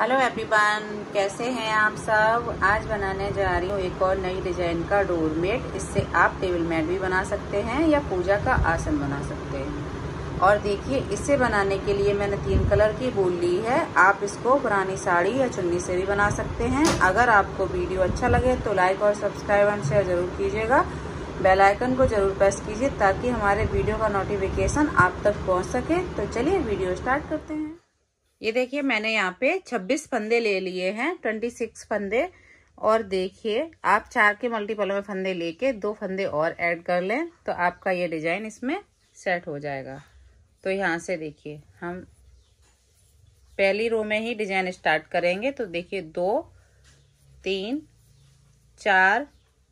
Hello everyone, कैसे हैं आप सब। आज बनाने जा रही हूँ एक और नई डिजाइन का डोर मेट। इससे आप टेबल मैट भी बना सकते हैं या पूजा का आसन बना सकते हैं। और देखिए, इसे बनाने के लिए मैंने 3 कलर की वूल ली है। आप इसको पुरानी साड़ी या चुन्नी से भी बना सकते हैं। अगर आपको वीडियो अच्छा लगे तो लाइक और सब्सक्राइब एंड शेयर जरूर कीजिएगा। बेल आइकन को जरूर प्रेस कीजिए ताकि हमारे वीडियो का नोटिफिकेशन आप तक पहुँच सके। तो चलिए वीडियो स्टार्ट करते हैं। ये देखिए, मैंने यहाँ पे 26 फंदे ले लिए हैं, 26 फंदे। और देखिए, आप 4 के मल्टीपल में फंदे लेके 2 फंदे और ऐड कर लें तो आपका ये डिजाइन इसमें सेट हो जाएगा। तो यहाँ से देखिए, हम पहली रो में ही डिजाइन स्टार्ट करेंगे। तो देखिए, 2 3 4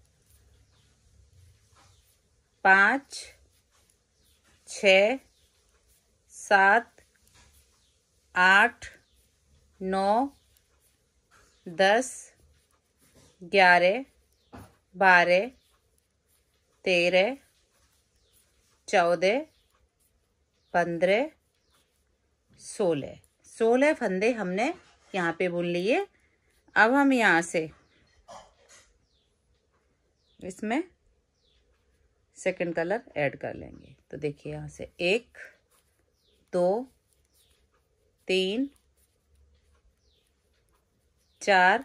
5 6 7 8 9 10 11 12 13 14 15 16 फंदे हमने यहाँ पे बुन लिए। अब हम यहाँ से इसमें सेकंड कलर ऐड कर लेंगे। तो देखिए, यहाँ से 1 2 3 4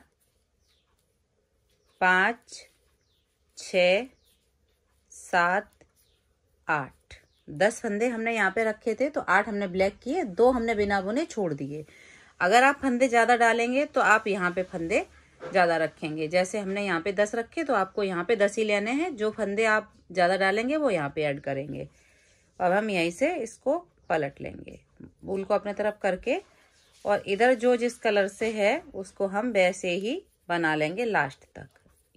5 6 7 8 10 फंदे हमने यहाँ पे रखे थे। तो 8 हमने ब्लैक किए, 2 हमने बिना बुने छोड़ दिए। अगर आप फंदे ज्यादा डालेंगे तो आप यहाँ पे फंदे ज्यादा रखेंगे। जैसे हमने यहाँ पे 10 रखे तो आपको यहाँ पे 10 ही लेने हैं। जो फंदे आप ज्यादा डालेंगे वो यहाँ पे ऐड करेंगे। अब हम यहीं से इसको पलट लेंगे, वूल को अपने तरफ करके, और इधर जो जिस कलर से है उसको हम वैसे ही बना लेंगे लास्ट तक।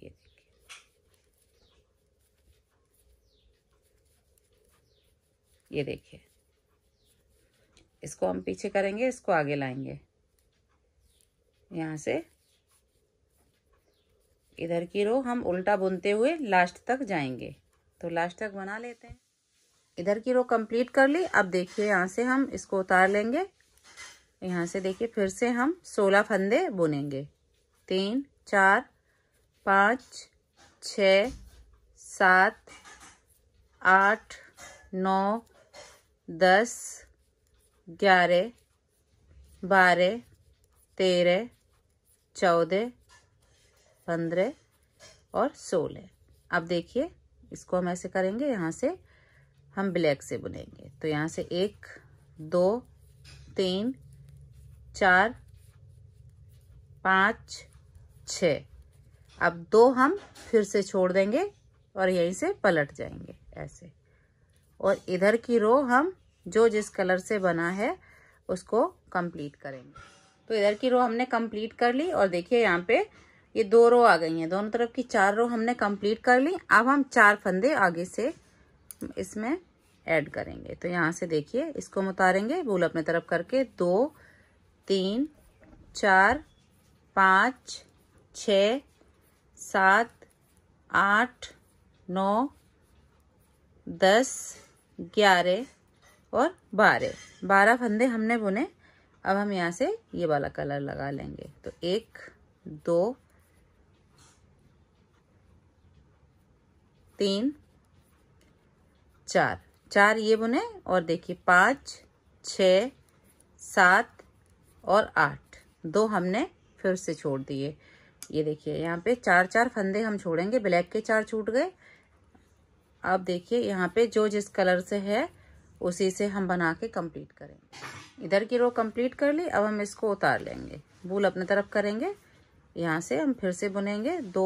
ये देखिए, इसको हम पीछे करेंगे, इसको आगे लाएंगे। यहाँ से इधर की रो हम उल्टा बुनते हुए लास्ट तक जाएंगे। तो लास्ट तक बना लेते हैं। इधर की रो कंप्लीट कर ली। अब देखिए, यहाँ से हम इसको उतार लेंगे। यहाँ से देखिए, फिर से हम 16 फंदे बुनेंगे। 3 4 5 6 7 8 9 10 11 12 13 14 15 और 16। अब देखिए, इसको हम ऐसे करेंगे, यहाँ से हम ब्लैक से बुनेंगे। तो यहाँ से 1 2 3 4 5 6। अब 2 हम फिर से छोड़ देंगे और यहीं से पलट जाएंगे ऐसे। और इधर की रो हम जो जिस कलर से बना है उसको कंप्लीट करेंगे। तो इधर की रो हमने कंप्लीट कर ली। और देखिए, यहाँ पे ये 2 रो आ गई हैं। दोनों तरफ की 4 रो हमने कंप्लीट कर ली। अब हम 4 फंदे आगे से इसमें ऐड करेंगे। तो यहाँ से देखिए, इसको हम उतारेंगे, वूल अपने तरफ करके। 2 3 4 5 6 7 8 9 10 11 और 12 फंदे हमने बुने। अब हम यहाँ से ये वाला कलर लगा लेंगे। तो 1 2 3 4 ये बुने। और देखिए, 5 6 7 और 8, 2 हमने फिर से छोड़ दिए। ये देखिए, यहाँ पे 4 फंदे हम छोड़ेंगे। ब्लैक के 4 छूट गए। अब देखिए, यहाँ पे जो जिस कलर से है उसी से हम बना के कंप्लीट करेंगे। इधर की रो कंप्लीट कर ली। अब हम इसको उतार लेंगे, वूल अपने तरफ करेंगे। यहाँ से हम फिर से बुनेंगे। 2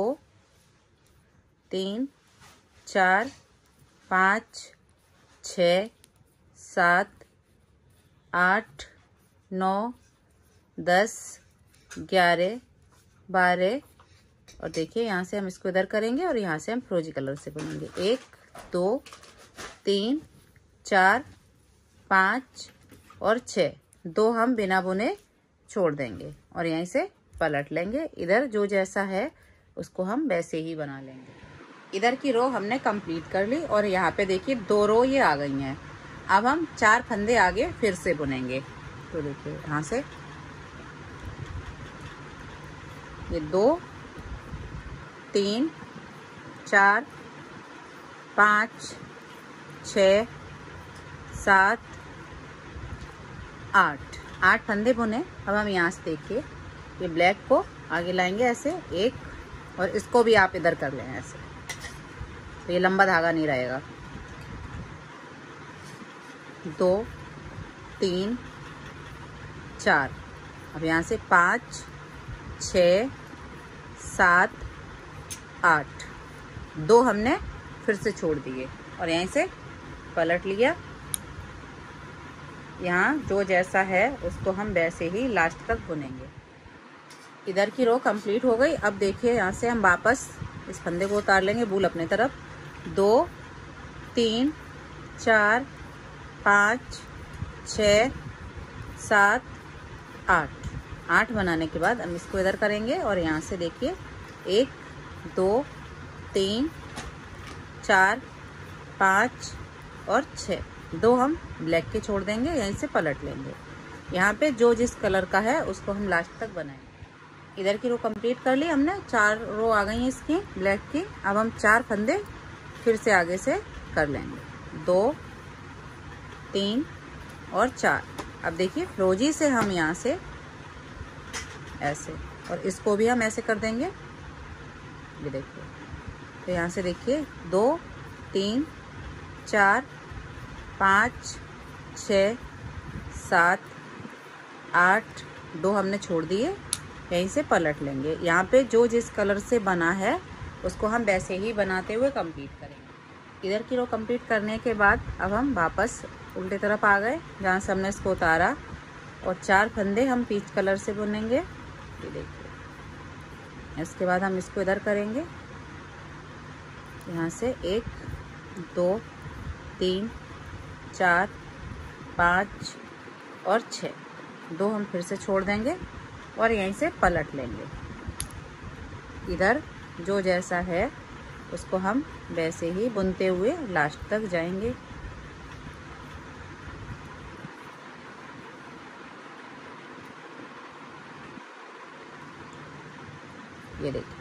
3 4 5 6 7 8 9 10 11 12। और देखिए, यहाँ से हम इसको इधर करेंगे और यहाँ से हम फिरोजी कलर से बुनेंगे। 1 2 3 4 5 और 6, 2 हम बिना बुने छोड़ देंगे और यहीं से पलट लेंगे। इधर जो जैसा है उसको हम वैसे ही बना लेंगे। इधर की रो हमने कंप्लीट कर ली और यहाँ पे देखिए 2 रो ये आ गई हैं। अब हम 4 फंदे आगे फिर से बुनेंगे। तो देखिए यहाँ से ये 2 3 4 5 6 7 8 फंदे बुने। अब हम यहाँ से देखिए ये ब्लैक को आगे लाएंगे ऐसे एक, और इसको भी आप इधर कर लें ऐसे, तो ये लंबा धागा नहीं रहेगा। 2 3 4, अब यहाँ से 5 6 7 8, 2 हमने फिर से छोड़ दिए और यहीं से पलट लिया। यहाँ जो जैसा है उसको हम वैसे ही लास्ट तक बुनेंगे। इधर की रो कंप्लीट हो गई। अब देखिए यहाँ से हम वापस इस फंदे को उतार लेंगे बूल अपने तरफ। 2 3 4 5 6 7 8 बनाने के बाद हम इसको इधर करेंगे और यहाँ से देखिए 1 2 3 4 5 और 6, 2 हम ब्लैक के छोड़ देंगे, यहीं से पलट लेंगे। यहाँ पे जो जिस कलर का है उसको हम लास्ट तक बनाएंगे। इधर की रो कंप्लीट कर ली हमने, 4 रो आ गई हैं इसकी ब्लैक की। अब हम 4 फंदे फिर से आगे से कर लेंगे, 2 3 और 4। अब देखिए रोजी से हम यहाँ से ऐसे, और इसको भी हम ऐसे कर देंगे। ये देखिए, तो यहाँ से देखिए 2 3 4 5 6 7 8, 2 हमने छोड़ दिए, यहीं से पलट लेंगे। यहाँ पे जो जिस कलर से बना है उसको हम वैसे ही बनाते हुए कंप्लीट करेंगे। इधर की रो कंप्लीट करने के बाद अब हम वापस उल्टे तरफ आ गए जहाँ से हमने इसको उतारा, और 4 फंदे हम पीच कलर से बुनेंगे। ये देखिए, इसके बाद हम इसको इधर करेंगे, यहाँ से 1 2 3 4 5 और 6, 2 हम फिर से छोड़ देंगे और यहीं से पलट लेंगे। इधर जो जैसा है उसको हम वैसे ही बुनते हुए लास्ट तक जाएंगे। ये देखिए,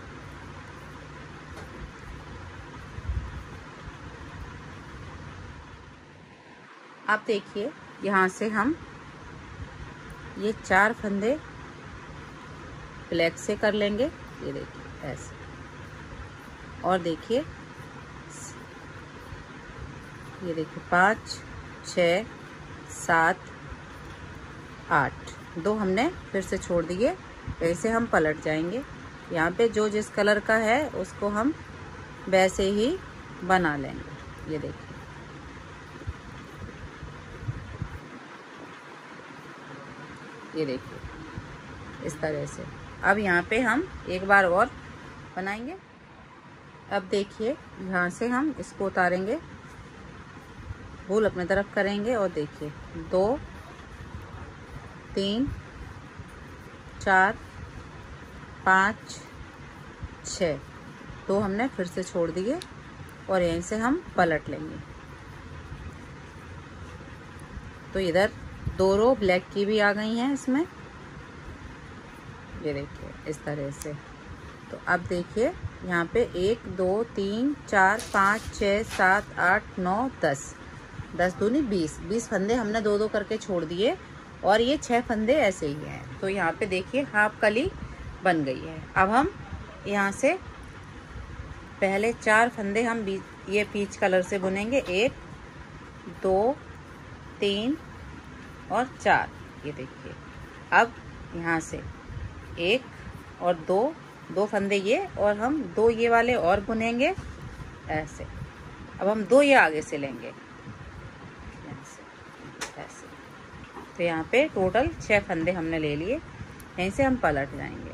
आप देखिए यहाँ से हम ये 4 फंदे ब्लैक से कर लेंगे। ये देखिए ऐसे, और देखिए ये देखिए 5 6 7 8, 2 हमने फिर से छोड़ दिए, वैसे हम पलट जाएंगे। यहाँ पे जो जिस कलर का है उसको हम वैसे ही बना लेंगे। ये देखिए, ये देखिए इस तरह से। अब यहाँ पे हम एक बार और बनाएंगे। अब देखिए यहाँ से हम इसको उतारेंगे, बूल अपने तरफ करेंगे, और देखिए 2 3 4 5 6, 2 हमने फिर से छोड़ दिए और यहीं से हम पलट लेंगे। तो इधर 2 रो ब्लैक की भी आ गई हैं इसमें। ये देखिए इस तरह से। तो अब देखिए यहाँ पे 1 2 3 4 5 6 7 8 9 10, 10 दूनी 20 फंदे हमने 2 करके छोड़ दिए, और ये 6 फंदे ऐसे ही हैं। तो यहाँ पे देखिए हाफ कली बन गई है। अब हम यहाँ से पहले 4 फंदे हम ये पीच कलर से बुनेंगे, 1 2 3 और 4। ये देखिए, अब यहाँ से 1 और 2 फंदे ये, और हम 2 ये वाले और बुनेंगे ऐसे। अब हम 2 ये आगे से लेंगे ऐसे। तो यहाँ पे टोटल 6 फंदे हमने ले लिए, यहीं से हम पलट जाएंगे।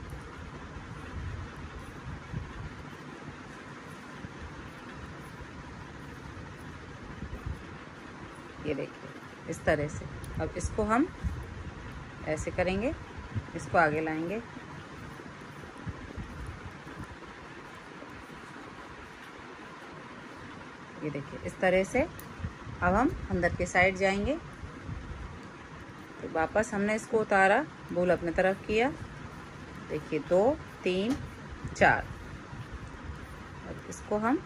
ये देखिए इस तरह से। अब इसको हम ऐसे करेंगे, इसको आगे लाएंगे, ये देखिए इस तरह से। अब हम अंदर के साइड जाएंगे, तो वापस हमने इसको उतारा, बूल अपने तरफ किया, देखिए 2 3 4। और इसको हम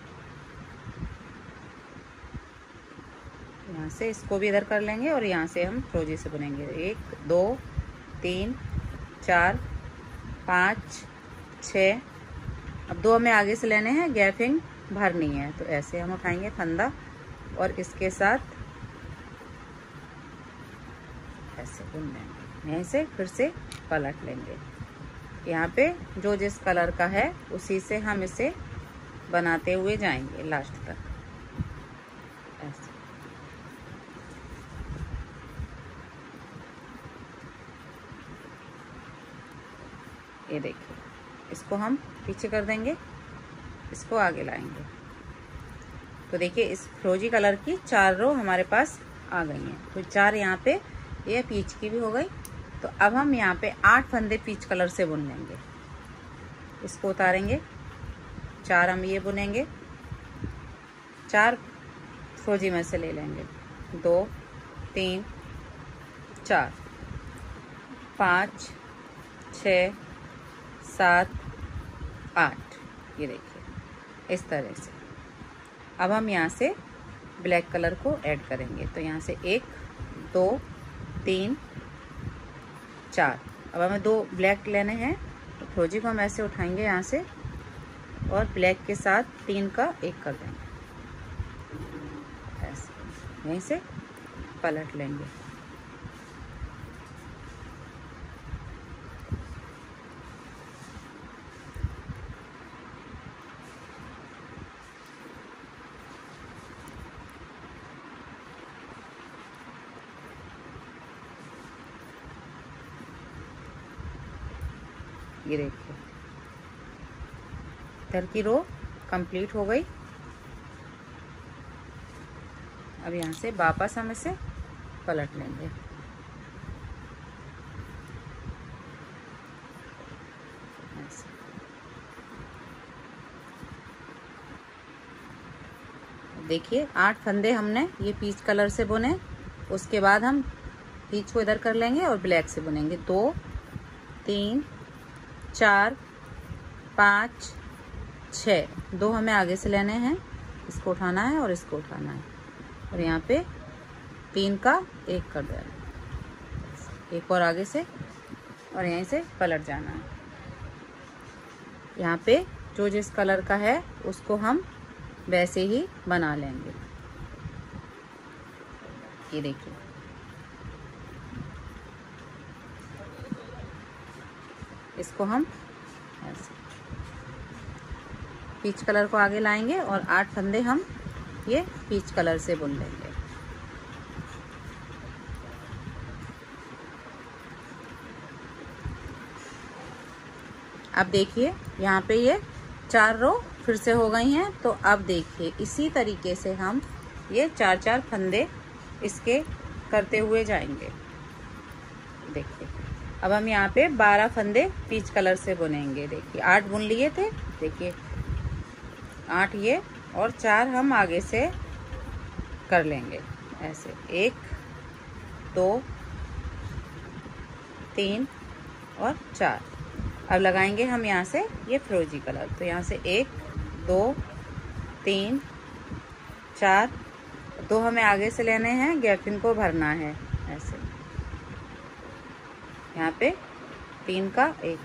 यहाँ से इसको भी इधर कर लेंगे और यहाँ से हम फिरोजी से बुनेंगे। 1 2 3 4 5 6। अब 2 हमें आगे से लेने हैं, गैपिंग भरनी है, तो ऐसे हम उठाएंगे फंदा और इसके साथ ऐसे बुन लेंगे। यहीं से फिर से पलट लेंगे। यहाँ पे जो जिस कलर का है उसी से हम इसे बनाते हुए जाएंगे लास्ट तक ऐसे। ये देखिए, इसको हम पीछे कर देंगे, इसको आगे लाएंगे। तो देखिए इस फिरोजी कलर की 4 रो हमारे पास आ गई हैं। तो 4 यहाँ पे ये पीच की भी हो गई। तो अब हम यहाँ पे 8 फंदे पीच कलर से बुन लेंगे। इसको उतारेंगे, 4 हम ये बुनेंगे, 4 फिरोजी में से ले लेंगे। 2 3 4 5 6 7 8। ये देखिए इस तरह से। अब हम यहाँ से ब्लैक कलर को ऐड करेंगे। तो यहाँ से 1 2 3 4। अब हमें 2 ब्लैक लेने हैं, तो फिरोजी को हम ऐसे उठाएंगे यहाँ से और ब्लैक के साथ 3 का 1 कर देंगे ऐसे। यहीं से पलट लेंगे। ये देखिए इधर की रो कंप्लीट हो गई। अब यहाँ से वापस हम इसे पलट लेंगे। देखिए 8 फंदे हमने ये पीच कलर से बुने। उसके बाद हम पीच को इधर कर लेंगे और ब्लैक से बुनेंगे। 2 3 4 5 6। 2 हमें आगे से लेने हैं, इसको उठाना है और इसको उठाना है और यहाँ पे 3 का 1 कर देना। एक और आगे से और यहीं से पलट जाना है। यहाँ पे जो जिस कलर का है उसको हम वैसे ही बना लेंगे। ये देखिए इसको हम ऐसे पीच कलर को आगे लाएंगे और 8 फंदे हम ये पीच कलर से बुन लेंगे। अब देखिए यहाँ पे ये 4 रो फिर से हो गई हैं। तो अब देखिए इसी तरीके से हम ये 4-4 फंदे इसके करते हुए जाएंगे। देखिए अब हम यहाँ पे 12 फंदे पीच कलर से बुनेंगे। देखिए 8 बुन लिए थे, देखिए 8 ये और 4 हम आगे से कर लेंगे ऐसे। 1 2 3 और 4। अब लगाएंगे हम यहाँ से ये फिरोजी कलर। तो यहाँ से 1 2 3 4। 2 हमें आगे से लेने हैं, गैपिंग को भरना है ऐसे। यहाँ पे 3 का 1।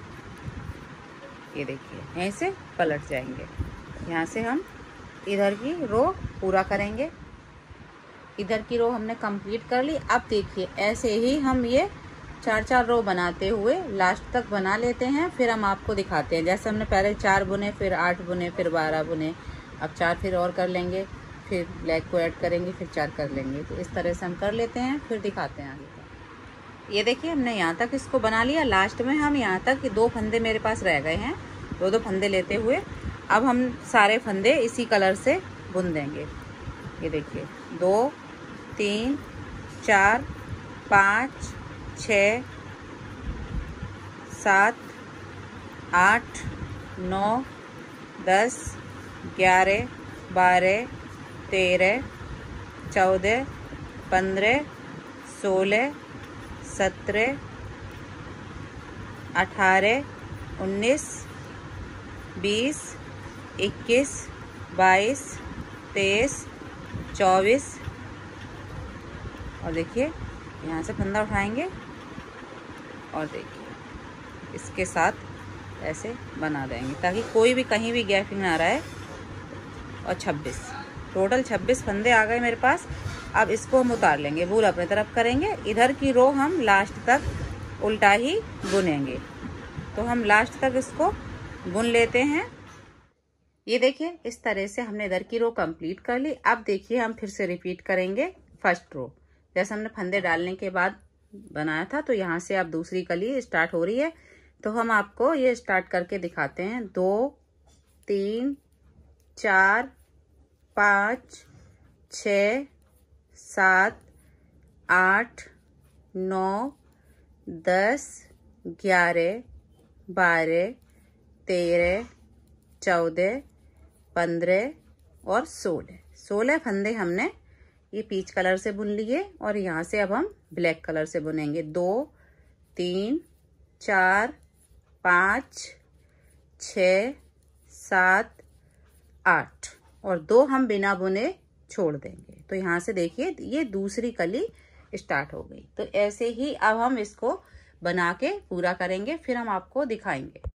ये देखिए यहीं से पलट जाएंगे। यहाँ से हम इधर की रो पूरा करेंगे। इधर की रो हमने कंप्लीट कर ली। अब देखिए ऐसे ही हम ये 4-4 रो बनाते हुए लास्ट तक बना लेते हैं। फिर हम आपको दिखाते हैं। जैसे हमने पहले 4 बुने, फिर 8 बुने, फिर 12 बुने। अब 4 फिर और कर लेंगे, फिर ब्लैक को ऐड करेंगे, फिर 4 कर लेंगे। तो इस तरह से हम कर लेते हैं, फिर दिखाते हैं आगे का। ये देखिए हमने यहाँ तक इसको बना लिया। लास्ट में हम यहाँ तक 2 फंदे मेरे पास रह गए हैं, 2-2 फंदे लेते हुए अब हम सारे फंदे इसी कलर से बुन देंगे। ये देखिए 2 3 4 5 6 7 8 9 10 11 12 13 14 15 16 17 18, 19, 20, 21, 22, 23, 24 और देखिए यहाँ से फंदा उठाएंगे और देखिए इसके साथ ऐसे बना देंगे ताकि कोई भी कहीं भी गैप ना रहे। और 26 टोटल 26 फंदे आ गए मेरे पास। अब इसको हम उतार लेंगे, वूल अपने तरफ करेंगे। इधर की रो हम लास्ट तक उल्टा ही बुनेंगे, तो हम लास्ट तक इसको बुन लेते हैं। ये देखिए इस तरह से हमने इधर की रो कंप्लीट कर ली। अब देखिए हम फिर से रिपीट करेंगे फर्स्ट रो, जैसे हमने फंदे डालने के बाद बनाया था। तो यहाँ से अब दूसरी कली स्टार्ट हो रही है, तो हम आपको ये स्टार्ट करके दिखाते हैं। 2, 3, 4, 5, 6, 7, 8, 9, 10, 11, 12, 13, 14, 15 और 16 फंदे हमने ये पीच कलर से बुन लिए। और यहाँ से अब हम ब्लैक कलर से बुनेंगे। 2, 3, 4, 5, 6, 7, 8 और 2 हम बिना बुने छोड़ देंगे। तो यहाँ से देखिए ये दूसरी कली स्टार्ट हो गई। तो ऐसे ही अब हम इसको बना के पूरा करेंगे, फिर हम आपको दिखाएंगे।